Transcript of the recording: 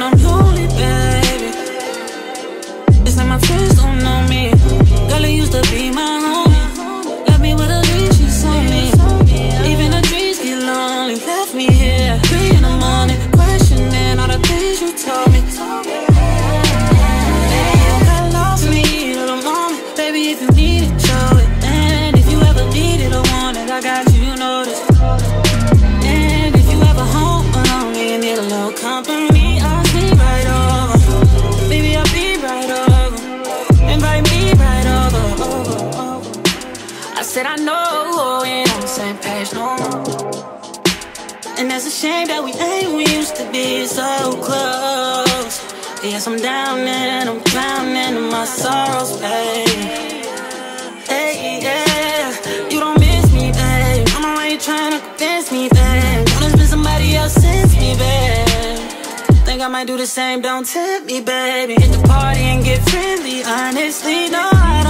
I'm lonely, baby. It's like my friends don't know me. Girl, it used to be my homie. Left me with a leash, she's on me. Even the dreams get lonely. Left me here 3 in the morning, questioning all the things you told me. Hey, you got lost me in the moment. Baby, if you need it, show it. And if you ever need it or want it, I got you, you know this. And if you ever home alone and need a little company, I'll be right over. Baby, I'll be right over. Invite me right over. I said I know we ain't on the same page no more. And that's a shame that we ain't, we used to be so close. Yes, I'm down and I'm drowning in my sorrows, babe. Hey, yeah, you don't miss me, babe. I'm already trying to convince me, babe. Don't it's been somebody else since me, babe. Think I might do the same, don't tempt me, baby. Hit the party and get friendly, honestly, no, I